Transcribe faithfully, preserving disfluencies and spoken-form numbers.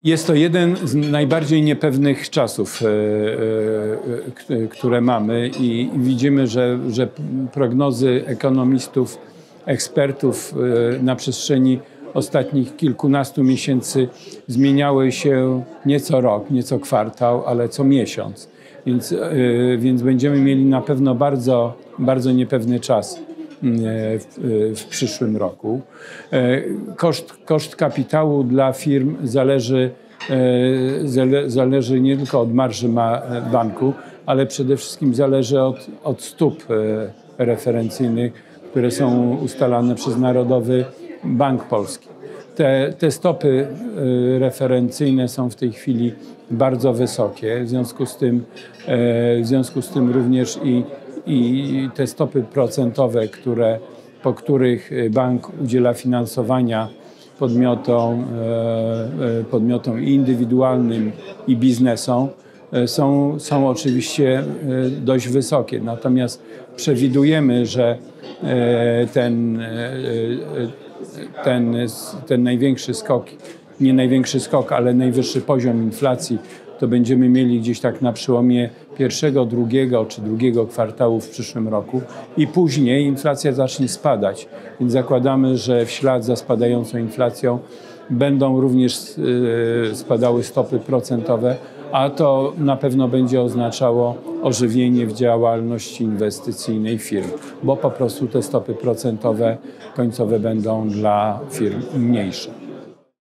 Jest to jeden z najbardziej niepewnych czasów, które mamy i widzimy, że, że prognozy ekonomistów, ekspertów na przestrzeni ostatnich kilkunastu miesięcy zmieniały się nie co rok, nie co kwartał, ale co miesiąc. Więc, więc będziemy mieli na pewno bardzo, bardzo niepewny czas w, w przyszłym roku. Koszt, koszt kapitału dla firm zależy, zależy nie tylko od marży banku, ale przede wszystkim zależy od, od stóp referencyjnych, które są ustalane przez Narodowy Bank Polski. Te, te stopy referencyjne są w tej chwili bardzo wysokie, w związku z tym, w związku z tym również i, i te stopy procentowe, które, po których bank udziela finansowania podmiotom, podmiotom indywidualnym i biznesom, są, są oczywiście dość wysokie. Natomiast przewidujemy, że ten, ten, ten największy skok, nie największy skok, ale najwyższy poziom inflacji to będziemy mieli gdzieś tak na przełomie pierwszego, drugiego czy drugiego kwartału w przyszłym roku i później inflacja zacznie spadać. Więc zakładamy, że w ślad za spadającą inflacją będą również spadały stopy procentowe, a to na pewno będzie oznaczało ożywienie w działalności inwestycyjnej firm, bo po prostu te stopy procentowe końcowe będą dla firm mniejsze.